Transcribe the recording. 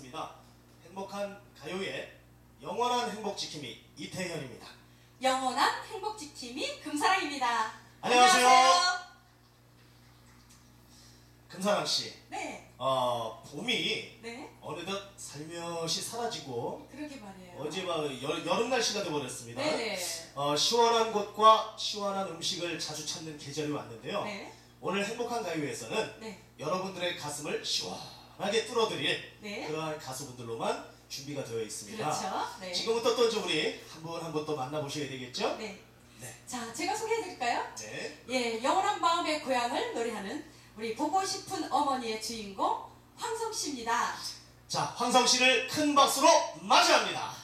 반갑습니다. 행복한 가요의 영원한 행복지킴이 이태현입니다. 영원한 행복지킴이 금사랑입니다. 안녕하세요. 금사랑씨, 네. 봄이 네. 어느덧 살며시 사라지고 그러게 말이에요. 어제 막 여름 날씨가 되어버렸습니다. 네네. 시원한 곳과 시원한 음식을 자주 찾는 계절이 왔는데요. 네. 오늘 행복한 가요에서는 네. 여러분들의 가슴을 시원하게 뚫어드릴 네. 그러한 가수분들로만 준비가 되어 있습니다. 그렇죠. 네. 지금부터 또 이제 우리 한 분 한 분 또 만나보셔야 되겠죠? 네. 네. 자, 제가 소개해드릴까요? 네. 예, 영원한 마음의 고향을 노래하는 우리 보고 싶은 어머니의 주인공 황성 씨입니다. 자, 황성 씨를 큰 박수로 맞이합니다.